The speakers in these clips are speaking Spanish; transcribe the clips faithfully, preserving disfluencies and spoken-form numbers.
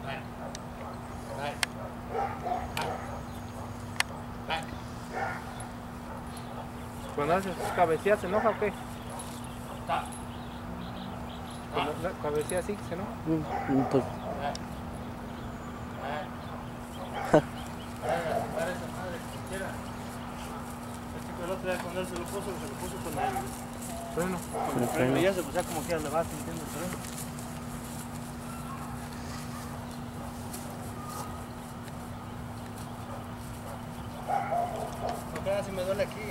Back. Back. Back. Cuando haces cabeceas, ¿se enoja o qué? Stop. Cuando la cabecea así, ¿se enoja? Mm, pues, Back. Back. Para esa madre que quiera. El chico el otro día cuando él se lo puso, se lo puso con el Freno. con el freno y ya se pusía como que le va sintiendo el freno. No creas si me duele aquí.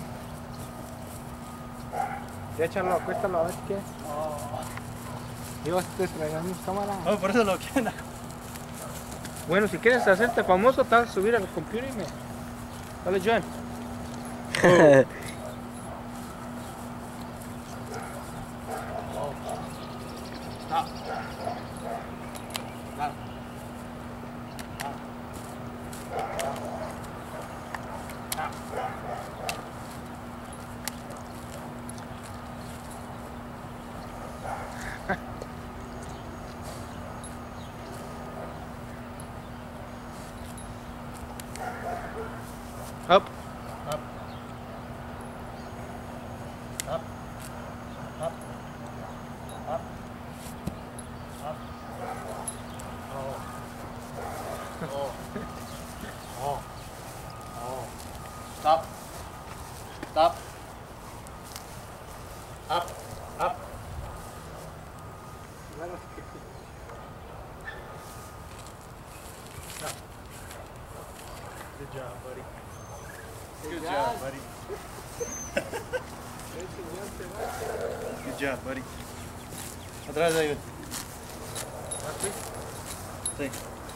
Ya échalo, acuéstalo a ver qué. Digo, te traigan cámara. No, por eso lo quiero. Bueno, si quieres hacerte famoso, te vas a subir al computer y me... Dale, John. Stop. Stop. Up. Up. Up. Up. Up. Up. Oh. Oh. Oh. Oh. Stop. Stop. Up. Up. Stop. Good job, buddy. Good job, buddy. Good job, buddy. Atrás de ahí. Así. Sí.